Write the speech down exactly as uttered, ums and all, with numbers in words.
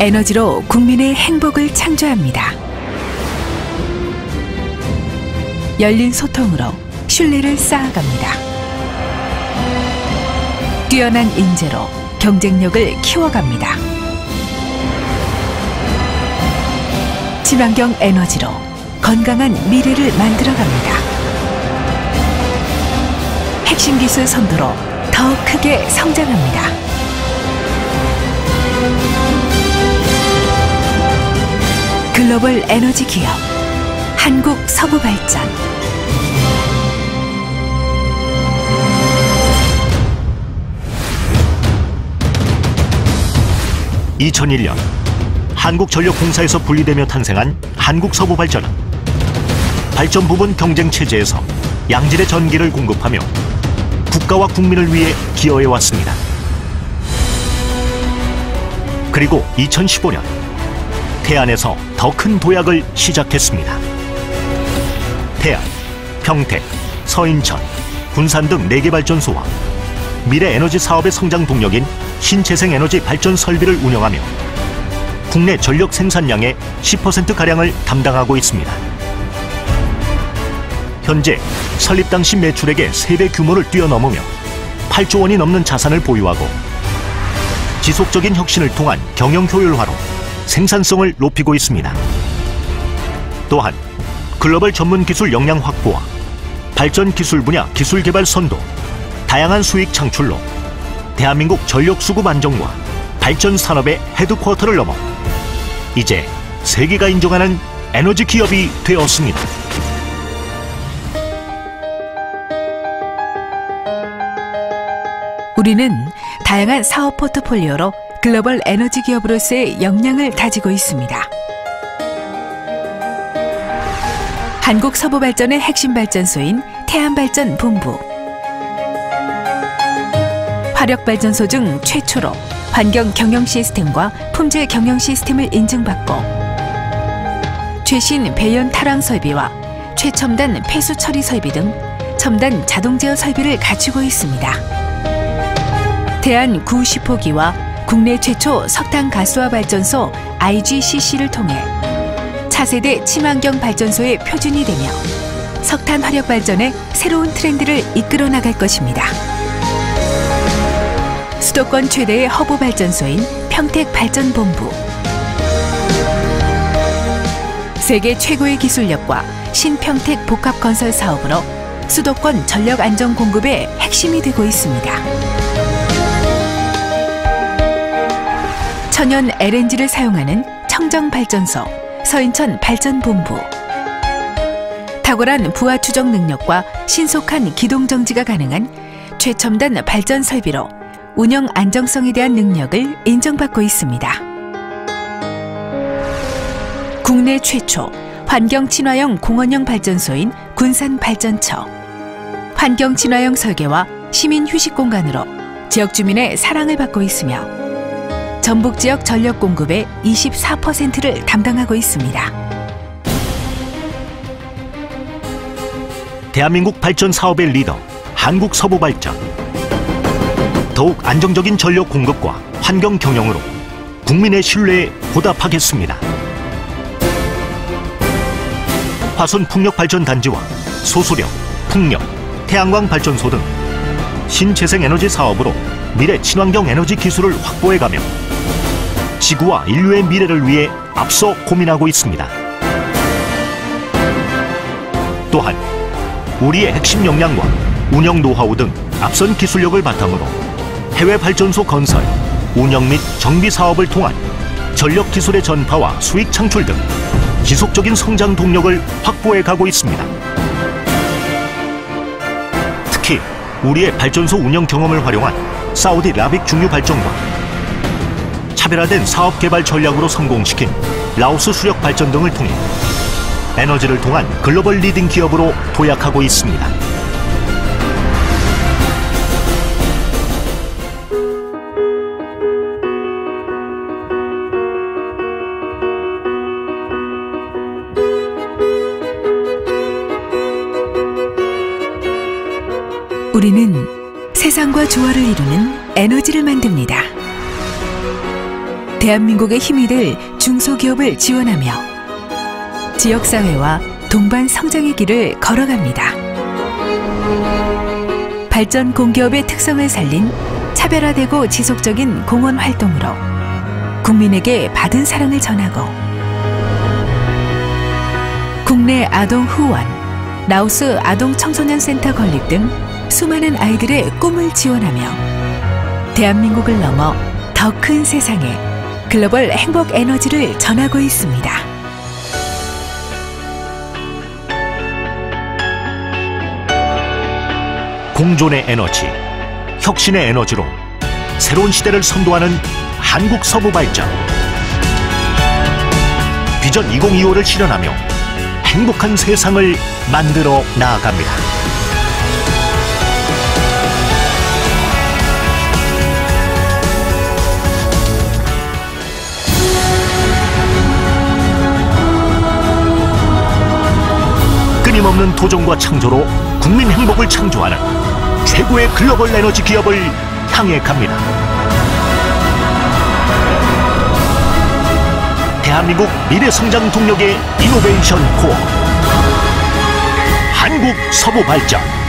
에너지로 국민의 행복을 창조합니다. 열린 소통으로 신뢰를 쌓아갑니다. 뛰어난 인재로 경쟁력을 키워갑니다. 친환경 에너지로 건강한 미래를 만들어갑니다. 핵심 기술 선도로 더 크게 성장합니다. 글로벌 에너지 기업 한국서부발전. 이천일 년 한국전력공사에서 분리되며 탄생한 한국서부발전은 발전 부분 경쟁 체제에서 양질의 전기를 공급하며 국가와 국민을 위해 기여해 왔습니다. 그리고 이천십오 년 태안에서 더 큰 도약을 시작했습니다. 태안, 평택, 서인천, 군산 등 네 개 발전소와 미래 에너지 사업의 성장 동력인 신재생 에너지 발전 설비를 운영하며 국내 전력 생산량의 십 퍼센트가량을 담당하고 있습니다. 현재 설립 당시 매출액의 세 배 규모를 뛰어넘으며 팔조 원이 넘는 자산을 보유하고 지속적인 혁신을 통한 경영 효율화로 생산성을 높이고 있습니다. 또한 글로벌 전문 기술 역량 확보와 발전 기술 분야 기술 개발 선도, 다양한 수익 창출로 대한민국 전력 수급 안정과 발전 산업의 헤드쿼터를 넘어 이제 세계가 인정하는 에너지 기업이 되었습니다. 우리는 다양한 사업 포트폴리오로 글로벌 에너지 기업으로서의 역량을 다지고 있습니다. 한국서부발전의 핵심 발전소인 태안발전본부, 화력발전소 중 최초로 환경 경영 시스템과 품질 경영 시스템을 인증받고 최신 배연 탈황 설비와 최첨단 폐수 처리 설비 등 첨단 자동 제어 설비를 갖추고 있습니다. 태안 구시포기와 국내 최초 석탄 가스화 발전소 아이지씨씨를 통해 차세대 친환경 발전소의 표준이 되며 석탄 화력 발전의 새로운 트렌드를 이끌어 나갈 것입니다. 수도권 최대의 허브 발전소인 평택발전본부, 세계 최고의 기술력과 신평택 복합 건설 사업으로 수도권 전력 안정 공급의 핵심이 되고 있습니다. 천연 엘엔지를 사용하는 청정발전소 서인천 발전본부, 탁월한 부하 추적 능력과 신속한 기동 정지가 가능한 최첨단 발전 설비로 운영 안정성에 대한 능력을 인정받고 있습니다. 국내 최초 환경 친화형 공원형 발전소인 군산 발전처, 환경 친화형 설계와 시민 휴식 공간으로 지역 주민의 사랑을 받고 있으며 전북 지역 전력 공급의 이십사 퍼센트를 담당하고 있습니다. 대한민국 발전 사업의 리더 한국서부발전. 더욱 안정적인 전력 공급과 환경 경영으로 국민의 신뢰에 보답하겠습니다. 화순 풍력발전단지와 소수력, 풍력, 태양광 발전소 등 신재생 에너지 사업으로 미래 친환경 에너지 기술을 확보해가며 지구와 인류의 미래를 위해 앞서 고민하고 있습니다. 또한 우리의 핵심 역량과 운영 노하우 등 앞선 기술력을 바탕으로 해외 발전소 건설, 운영 및 정비 사업을 통한 전력 기술의 전파와 수익 창출 등 지속적인 성장 동력을 확보해 가고 있습니다. 특히 우리의 발전소 운영 경험을 활용한 사우디 라빅 중유 발전과 차별화된 사업 개발 전략으로 성공시킨 라오스 수력 발전 등을 통해 에너지를 통한 글로벌 리딩 기업으로 도약하고 있습니다. 우리는 세상과 조화를 이루는 에너지를 만듭니다. 대한민국의 힘이 될 중소기업을 지원하며 지역사회와 동반 성장의 길을 걸어갑니다. 발전 공기업의 특성을 살린 차별화되고 지속적인 공헌 활동으로 국민에게 받은 사랑을 전하고 국내 아동 후원, 라오스 아동 청소년 센터 건립 등 수많은 아이들의 꿈을 지원하며 대한민국을 넘어 더 큰 세상에 글로벌 행복 에너지를 전하고 있습니다. 공존의 에너지, 혁신의 에너지로 새로운 시대를 선도하는 한국 서부 발전. 비전 이천이십오를 실현하며 행복한 세상을 만들어 나아갑니다. 끊임없는 도전과 창조로 국민 행복을 창조하는 최고의 글로벌 에너지 기업을 향해 갑니다. 대한민국 미래 성장 동력의 이노베이션 코어 한국 서부 발전.